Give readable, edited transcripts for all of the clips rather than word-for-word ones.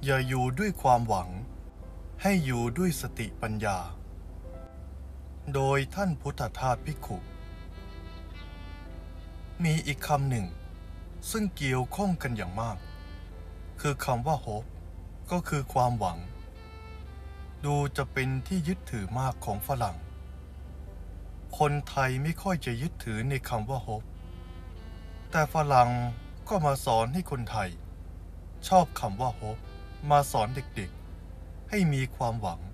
อย่าอยู่ด้วยความหวังให้อยู่ด้วยสติปัญญาโดยท่านพุทธทาสภิกขุมีอีกคำหนึ่งซึ่งเกี่ยวข้องกันอย่างมากคือคำว่า hope ก็คือความหวังดูจะเป็นที่ยึดถือมากของฝรั่งคนไทยไม่ค่อยจะยึดถือในคำว่า hope แต่ฝรั่งก็มาสอนให้คนไทยชอบคำว่า hope มาสอนเด็กๆให้มีความหวัง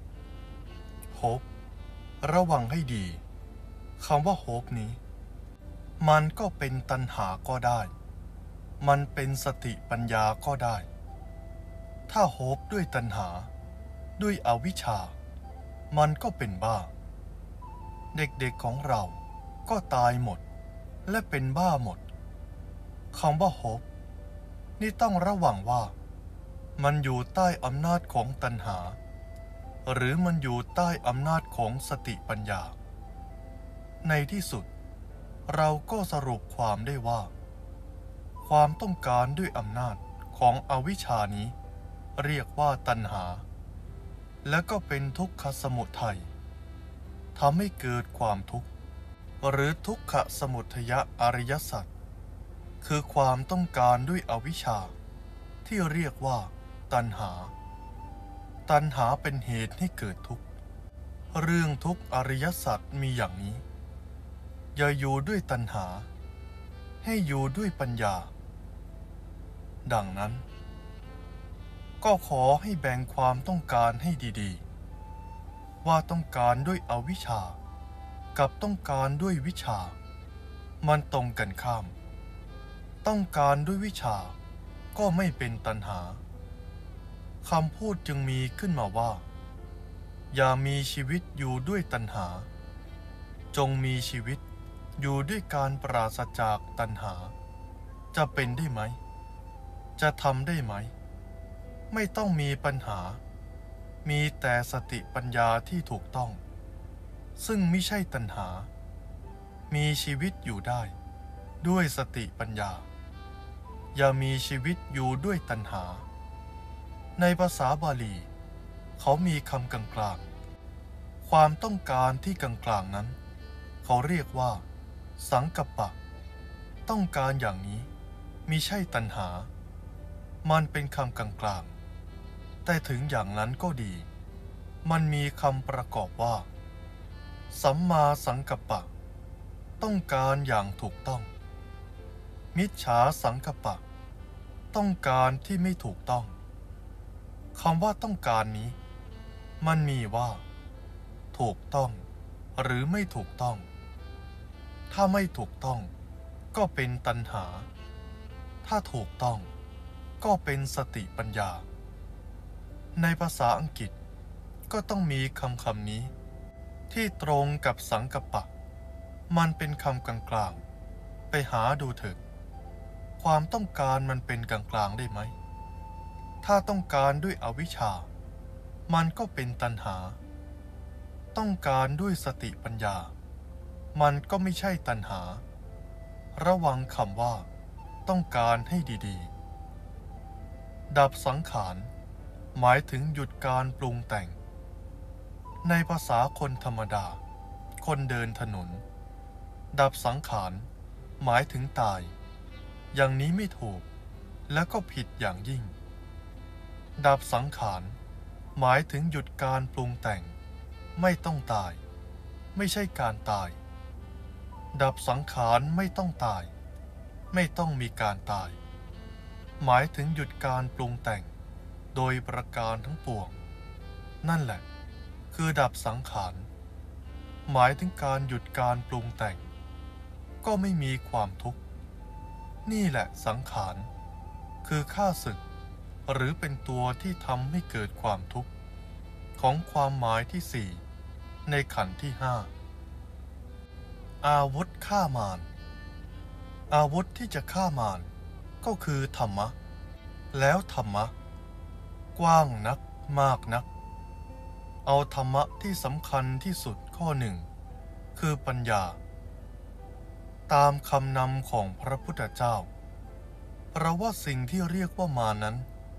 hope ระวังให้ดีคำว่า hope นี้มันก็เป็นตัณหาก็ได้มันเป็นสติปัญญาก็ได้ถ้าโฮปด้วยตัณหาด้วยอวิชชามันก็เป็นบ้าเด็กๆของเราก็ตายหมดและเป็นบ้าหมดคำว่าโฮปนี่ต้องระวังว่ามันอยู่ใต้อำนาจของตัณหาหรือมันอยู่ใต้อำนาจของสติปัญญาในที่สุดเราก็สรุปความได้ว่าความต้องการด้วยอำนาจของอวิชชานี้เรียกว่าตัณหาและก็เป็นทุกขสมุทัยทำให้เกิดความทุกข์หรือทุกขสมุทัยอริยสัจคือความต้องการด้วยอวิชชาที่เรียกว่าตัณหาเป็นเหตุให้เกิดทุกข์เรื่องทุกข์อริยสัจมีอย่างนี้อย่าอยู่ด้วยตัณหาให้อยู่ด้วยปัญญาดังนั้นก็ขอให้แบ่งความต้องการให้ดีๆว่าต้องการด้วยอวิชชากับต้องการด้วยวิชชามันตรงกันข้ามต้องการด้วยวิชชาก็ไม่เป็นตัณหาคำพูดจึงมีขึ้นมาว่าอย่ามีชีวิตอยู่ด้วยตัณหาจงมีชีวิตอยู่ด้วยการปราศจากตัณหาจะเป็นได้ไหมจะทำได้ไหมไม่ต้องมีปัญหามีแต่สติปัญญาที่ถูกต้องซึ่งไม่ใช่ตัณหามีชีวิตอยู่ได้ด้วยสติปัญญาอย่ามีชีวิตอยู่ด้วยตัณหาในภาษาบาลีเขามีคำกลางๆความต้องการที่กลางๆนั้นเขาเรียกว่าสังกัปปะต้องการอย่างนี้มิใช่ตัณหามันเป็นคำกลางๆแต่ถึงอย่างนั้นก็ดีมันมีคำประกอบว่าสัมมาสังกัปปะต้องการอย่างถูกต้องมิจฉาสังกัปปะต้องการที่ไม่ถูกต้องคำว่าต้องการนี้มันมีว่าถูกต้องหรือไม่ถูกต้องถ้าไม่ถูกต้องก็เป็นตัณหาถ้าถูกต้องก็เป็นสติปัญญาในภาษาอังกฤษก็ต้องมีคำนี้ที่ตรงกับสังกัปปะมันเป็นคำกลางๆไปหาดูเถิดความต้องการมันเป็นกลางๆได้ไหมถ้าต้องการด้วยอวิชชามันก็เป็นตัณหาต้องการด้วยสติปัญญามันก็ไม่ใช่ตัณหาระวังคำว่าต้องการให้ดีๆดับสังขารหมายถึงหยุดการปรุงแต่งในภาษาคนธรรมดาคนเดินถนนดับสังขารหมายถึงตายอย่างนี้ไม่ถูกและก็ผิดอย่างยิ่งดับสังขารหมายถึงหยุดการปรุงแต่งไม่ต้องตายไม่ใช่การตายดับสังขารไม่ต้องตายไม่ต้องมีการตายหมายถึงหยุดการปรุงแต่งโดยประการทั้งปวงนั่นแหละคือดับสังขารหมายถึงการหยุดการปรุงแต่งก็ไม่มีความทุกข์นี่แหละสังขารคือข้าศึกหรือเป็นตัวที่ทำให้เกิดความทุกข์ของความหมายที่สี่ในขันธ์ที่ห้าอาวุธฆ่ามารอาวุธที่จะฆ่ามารก็คือธรรมะแล้วธรรมะกว้างนักมากนักเอาธรรมะที่สำคัญที่สุดข้อหนึ่งคือปัญญาตามคำนำของพระพุทธเจ้าเราว่าสิ่งที่เรียกว่ามารนั้น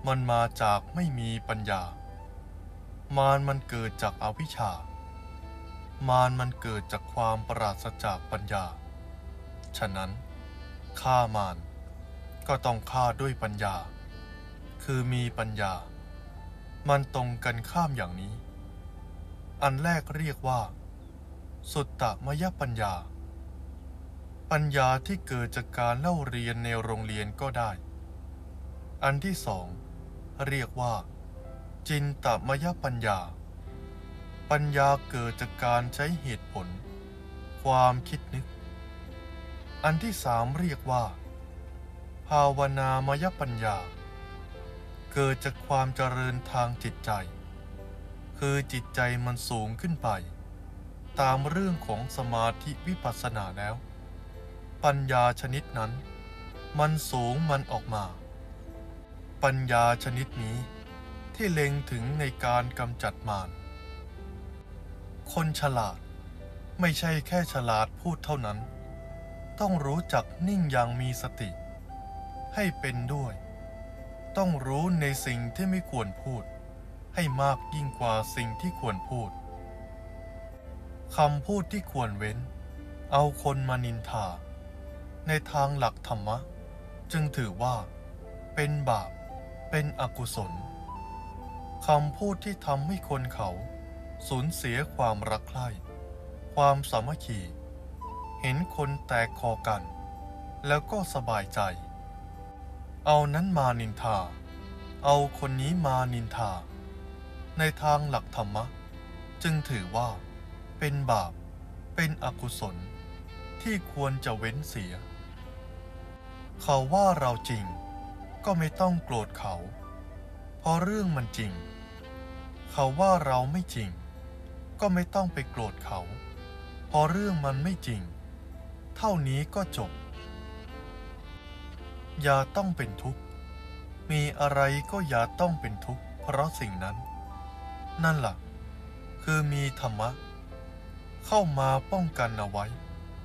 มันมาจากไม่มีปัญญามารมันเกิดจากอวิชชามารมันเกิดจากความปราศจากปัญญาฉะนั้นฆ่ามารก็ต้องฆ่าด้วยปัญญาคือมีปัญญามันตรงกันข้ามอย่างนี้อันแรกเรียกว่าสุตตมยปัญญาปัญญาที่เกิดจากการเล่าเรียนในโรงเรียนก็ได้อันที่สองเรียกว่าจินตมยปัญญาปัญญาเกิดจากการใช้เหตุผลความคิดนึกอันที่สามเรียกว่าภาวนามยปัญญาเกิดจากความเจริญทางจิตใจคือจิตใจมันสูงขึ้นไปตามเรื่องของสมาธิวิปัสสนาแล้วปัญญาชนิดนั้นมันสูงมันออกมาปัญญาชนิดนี้ที่เล็งถึงในการกำจัดมารคนฉลาดไม่ใช่แค่ฉลาดพูดเท่านั้นต้องรู้จักนิ่งอย่างมีสติให้เป็นด้วยต้องรู้ในสิ่งที่ไม่ควรพูดให้มากยิ่งกว่าสิ่งที่ควรพูดคำพูดที่ควรเว้นเอาคนมานินทาในทางหลักธรรมะจึงถือว่าเป็นบาปเป็นอกุศลคำพูดที่ทำให้คนเขาสูญเสียความรักใคร่ความสามัคคีเห็นคนแตกคอกันแล้วก็สบายใจเอานั้นมานินทาเอาคนนี้มานินทาในทางหลักธรรมะจึงถือว่าเป็นบาปเป็นอกุศลที่ควรจะเว้นเสียเขาว่าเราจริงก็ไม่ต้องโกรธเขาเพราะเรื่องมันจริงเขาว่าเราไม่จริงก็ไม่ต้องไปโกรธเขาเพราะเรื่องมันไม่จริงเท่านี้ก็จบอย่าต้องเป็นทุกข์มีอะไรก็อย่าต้องเป็นทุกข์เพราะสิ่งนั้นนั่นล่ะคือมีธรรมะเข้ามาป้องกันเอาไว้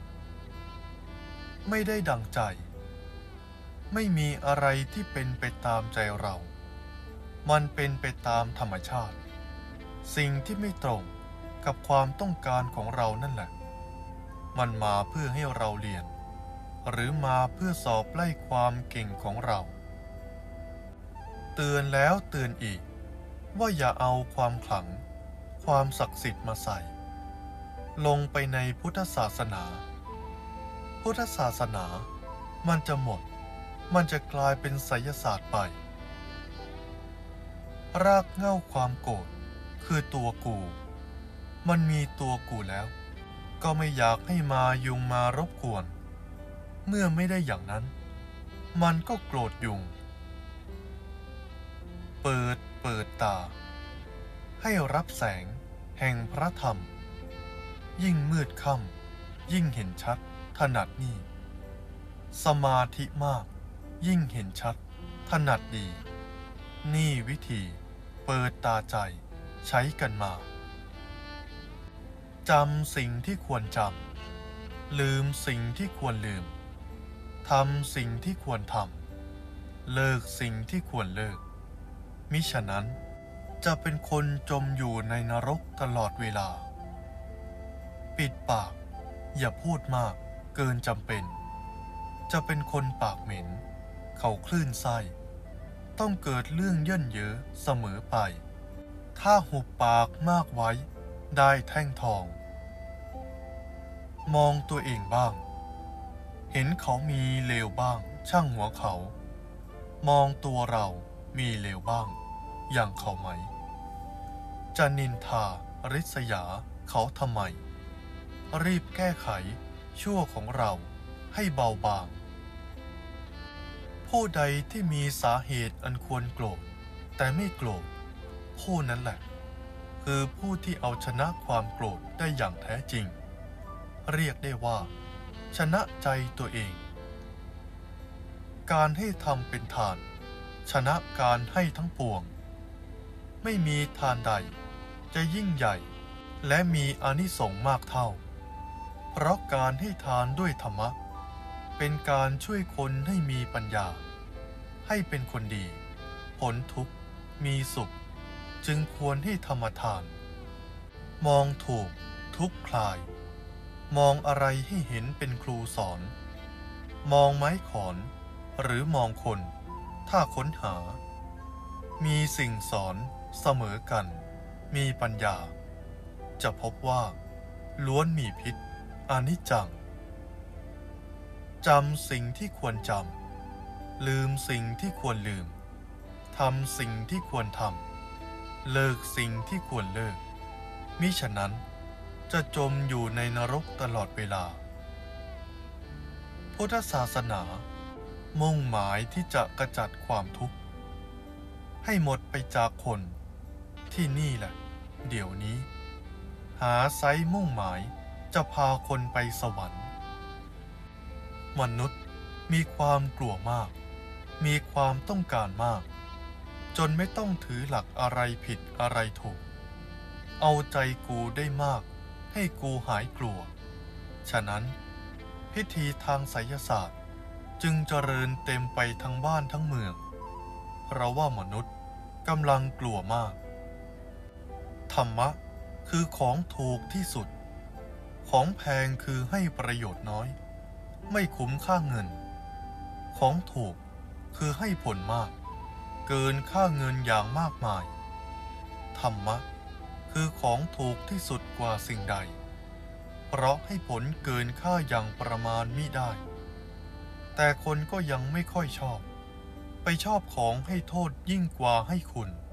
ไม่ได้ดังใจไม่มีอะไรที่เป็นไปตามใจเรามันเป็นไปตามธรรมชาติสิ่งที่ไม่ตรงกับความต้องการของเรานั่นแหละมันมาเพื่อให้เราเรียนหรือมาเพื่อสอบไล่ความเก่งของเราเตือนแล้วเตือนอีกว่าอย่าเอาความขลังความศักดิ์สิทธิ์มาใส่ลงไปในพุทธศาสนาพุทธศาสนามันจะหมดมันจะกลายเป็นไสยศาสตร์ไปรากเหง้าความโกรธคือตัวกูมันมีตัวกูแล้วก็ไม่อยากให้มายุงมารบกวนเมื่อไม่ได้อย่างนั้นมันก็โกรธยุงเปิดตาให้รับแสงแห่งพระธรรมยิ่งมืดค่ำยิ่งเห็นชัดถนัดนี่สมาธิมากยิ่งเห็นชัดถนัดดีนี่วิธีเปิดตาใจใช้กันมาจำสิ่งที่ควรจำลืมสิ่งที่ควรลืมทำสิ่งที่ควรทำเลิกสิ่งที่ควรเลิกมิฉะนั้นจะเป็นคนจมอยู่ในนรกตลอดเวลาปิดปากอย่าพูดมากเกินจำเป็นจะเป็นคนปากเหม็นเขาคลื่นไส้ต้องเกิดเรื่องเย่นเยอะเสมอไปถ้าหุบปากมากไว้ได้แท่งทองมองตัวเองบ้างเห็นเขามีเลวบ้างช่างหัวเขามองตัวเรามีเลวบ้างอย่างเขาไหมจะนินทาริษยาเขาทำไมรีบแก้ไขชั่วของเราให้เบาบางผู้ใดที่มีสาเหตุอันควรโกรธแต่ไม่โกรธผู้นั้นแหละคือผู้ที่เอาชนะความโกรธได้อย่างแท้จริงเรียกได้ว่าชนะใจตัวเองการให้ทำเป็นทานชนะการให้ทั้งปวงไม่มีทานใดจะยิ่งใหญ่และมีอานิสงส์มากเท่าเพราะการให้ทานด้วยธรรมะเป็นการช่วยคนให้มีปัญญาให้เป็นคนดีผลทุกข์มีสุขจึงควรให้ธรรมทาน มองถูกทุกข์คลาย มองอะไรให้เห็นเป็นครูสอน มองไม้ขอนหรือมองคนถ้าค้นหา มีสิ่งสอนเสมอกัน มีปัญญา จะพบว่าล้วนมีพิษอนิจจัง จำสิ่งที่ควรจำ ลืมสิ่งที่ควรลืม ทำสิ่งที่ควรทำ เลิกสิ่งที่ควรเลิก มิฉะนั้นจะจมอยู่ในนรกตลอดเวลา พุทธศาสนามุ่งหมายที่จะกระจัดความทุกข์ให้หมดไปจากคนที่นี่แหละเดี๋ยวนี้ หาไซมุ่งหมายจะพาคนไปสวรรค์ มนุษย์มีความกลัวมาก มีความต้องการมาก จนไม่ต้องถือหลักอะไรผิดอะไรถูก เอาใจกูได้มากให้กูหายกลัว ฉะนั้นพิธีทางไสยศาสตร์จึงเจริญเต็มไปทั้งบ้านทั้งเมือง เพราะว่ามนุษย์กำลังกลัวมาก ธรรมะคือของถูกที่สุด ของแพงคือให้ประโยชน์น้อย ไม่คุ้มค่าเงิน ของถูกคือให้ผลมาก เกินค่าเงินอย่างมากมาย ธรรมะคือของถูกที่สุดกว่าสิ่งใด เพราะให้ผลเกินค่าอย่างประมาณมิได้ แต่คนก็ยังไม่ค่อยชอบ ไปชอบของให้โทษยิ่งกว่าให้คุณ